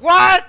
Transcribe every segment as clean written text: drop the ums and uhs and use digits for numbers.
What?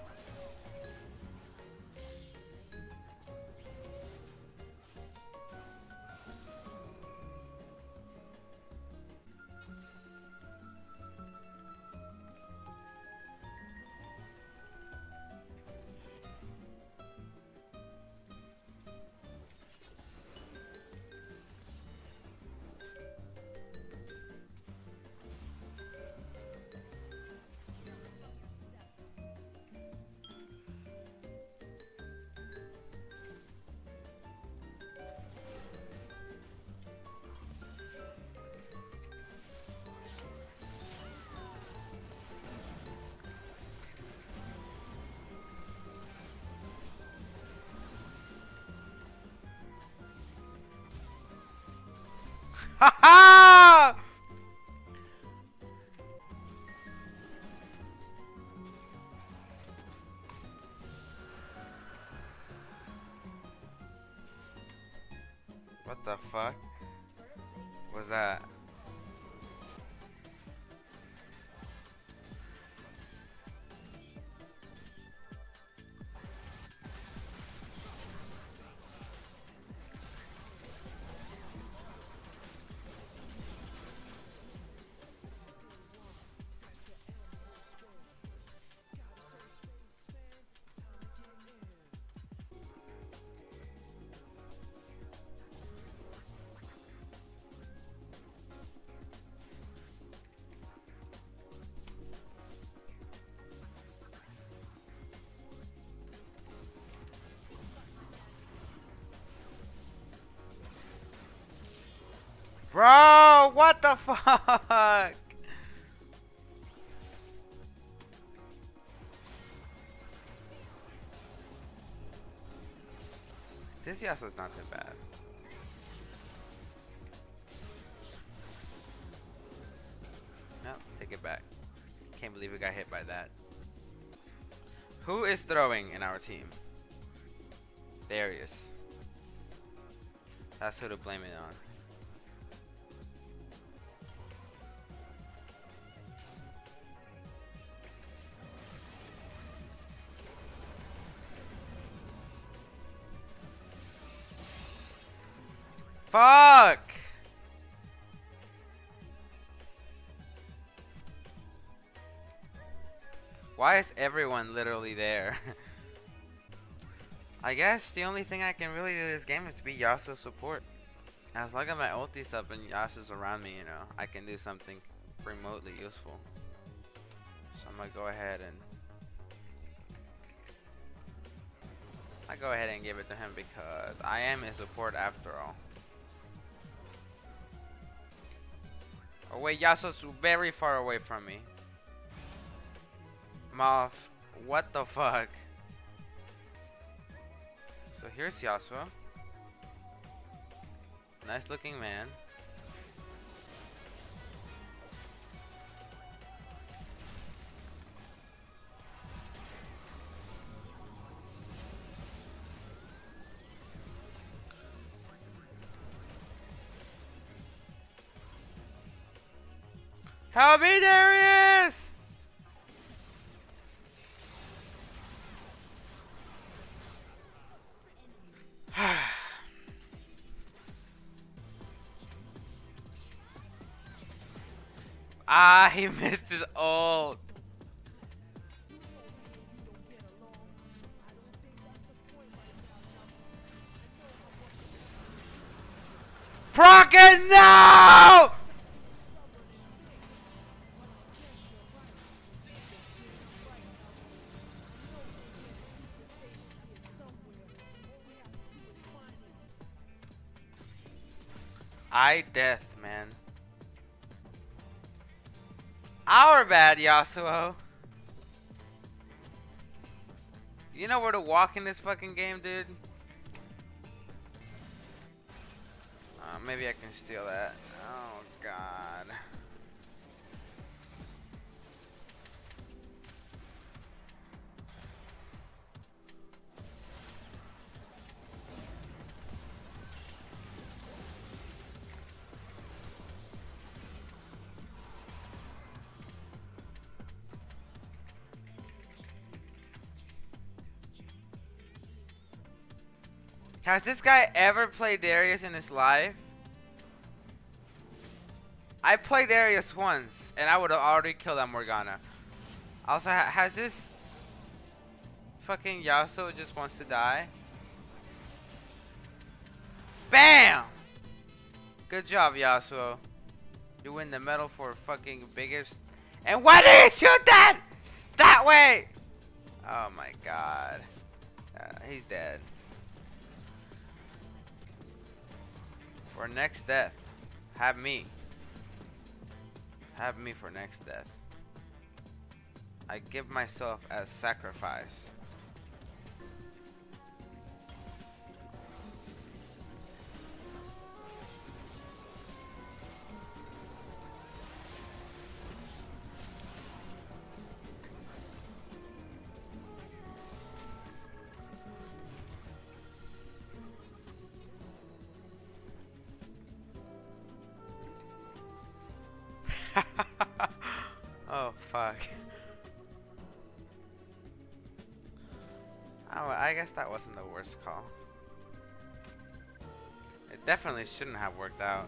Ha ha! What the fuck was that? Bro, what the fuck? This Yasuo's not that bad. No, take it back. Can't believe we got hit by that. Who is throwing in our team? Darius. That's who to blame it on. Fuck! Why is everyone literally there? I guess the only thing I can really do this game is be Yasuo support. As long as my ulti's up and Yasuo's around me, you know, I can do something remotely useful. So I'm gonna go ahead and give it to him because I am his support after all. Oh wait, Yasuo's very far away from me. Moth, what the fuck? So here's Yasuo. Nice looking man. Help me, Darius! Ah, he missed his ult. Procken, no! Death, man. Our bad, Yasuo. You know where to walk in this fucking game, dude? Maybe I can steal that. Oh, God. Has this guy ever played Darius in his life? I played Darius once, and I would have already killed that Morgana. Also, has this fucking Yasuo just wants to die? BAM! Good job, Yasuo. You win the medal for fucking biggest. And why did he shoot that? That way! Oh my god. He's dead. For next death, have me. Have me for next death. I give myself as sacrifice. Oh fuck. Oh, I guess that wasn't the worst call. It definitely shouldn't have worked out.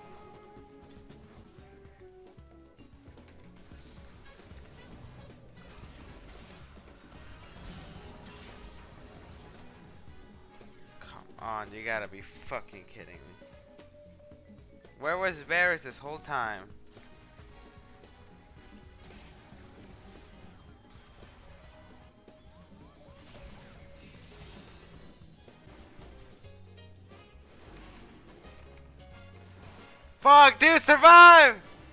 Come on, you gotta be fucking kidding me. Where was Varus this whole time? Fuck, dude, survive!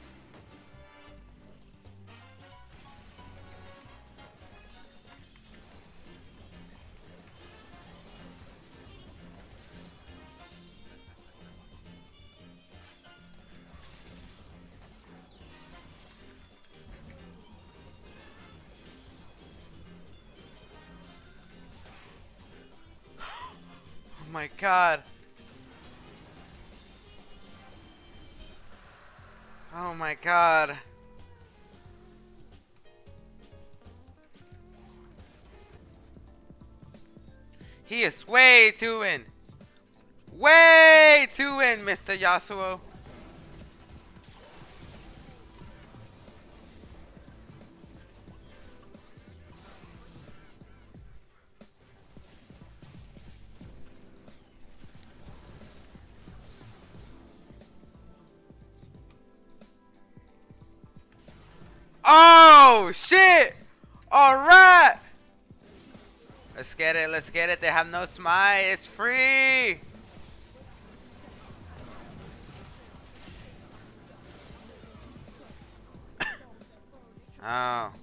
Oh my god. Oh my god. He is way too in. Way too in, Mr. Yasuo. Oh shit! Alright! Let's get it, let's get it. They have no smite, it's free! Oh.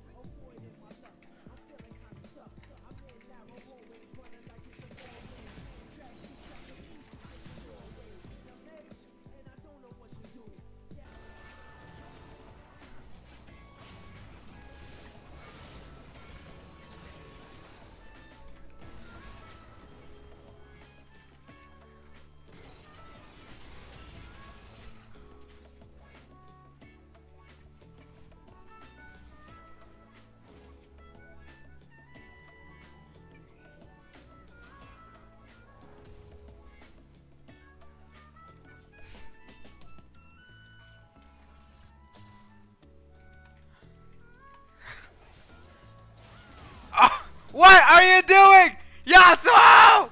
What are you doing? Yasuo!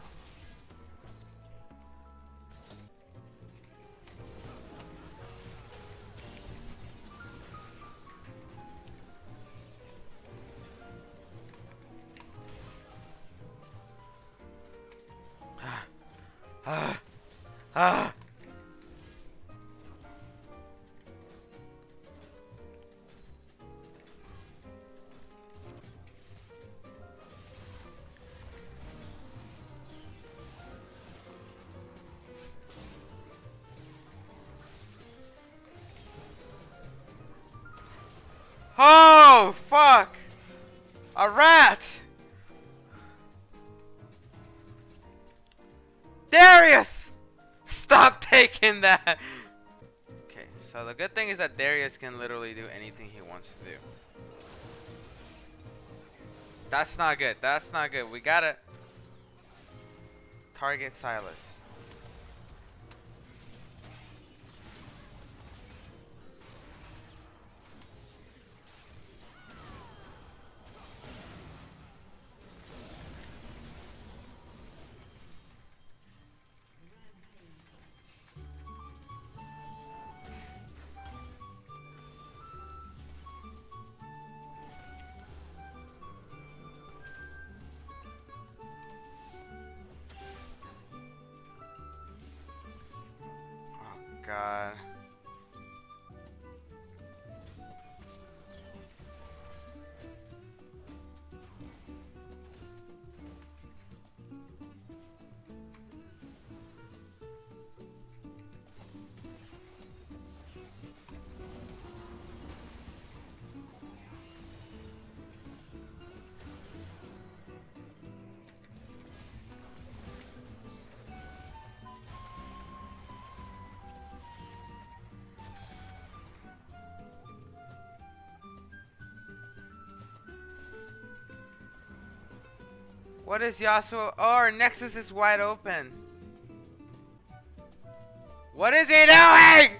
Oh, fuck! A rat! Darius! Stop taking that! Okay, so the good thing is that Darius can literally do anything he wants to do. That's not good. That's not good. We gotta... Target Silas. God. What is Yasuo? Oh, our Nexus is wide open. What is he doing?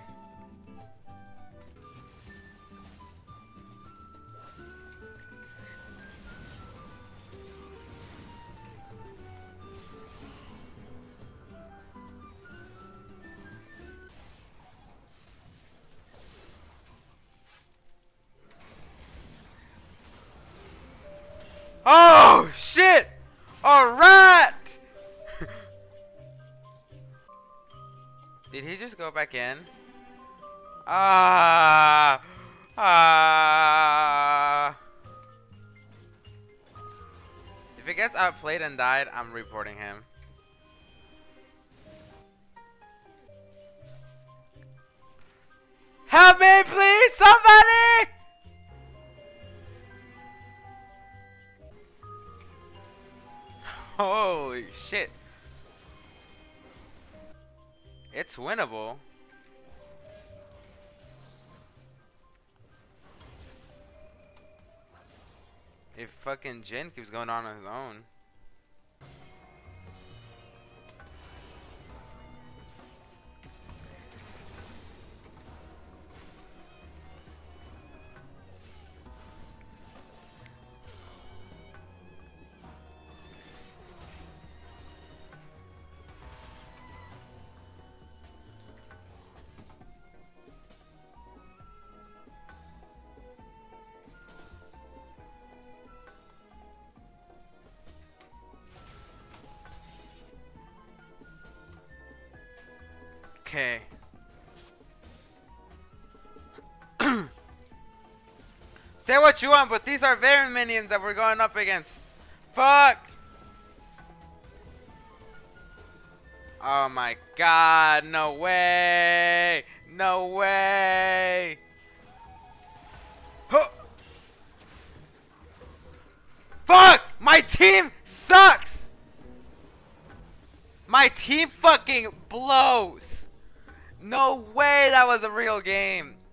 Oh, shit! Alright! Did he just go back in? Ah! Ah! If he gets outplayed and died, I'm reporting him. Help me, please! Somebody! Holy shit. It's winnable. If fucking Jin keeps going on his own. Okay. Say what you want, but these are very minions that we're going up against. Fuck! Oh my god, no way! No way! Huh. Fuck! My team sucks! My team fucking blows! No way that was a real game!